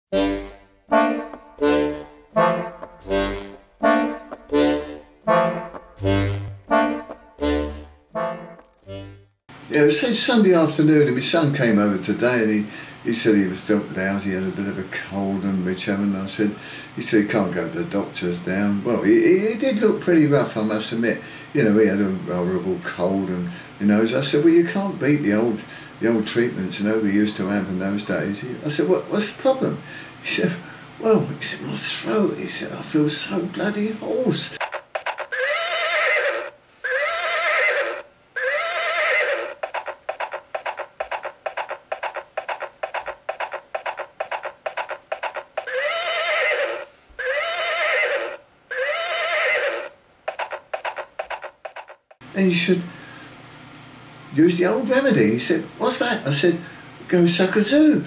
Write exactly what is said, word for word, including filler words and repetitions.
Yeah, it was Sunday afternoon and my son came over today and he, he said he felt lousy, he had a bit of a cold and which and I said, he said he can't go to the doctors down. Well, he, he did look pretty rough, I must admit. You know, he had a horrible cold and, you know, I said, well, you can't beat the old the old treatments, you know, we used to have in those days. I said, what, what's the problem? He said, well, he said, my throat, he said, I feel so bloody hoarse. And you should use the old remedy. He said, what's that? I said, go suck a zoob.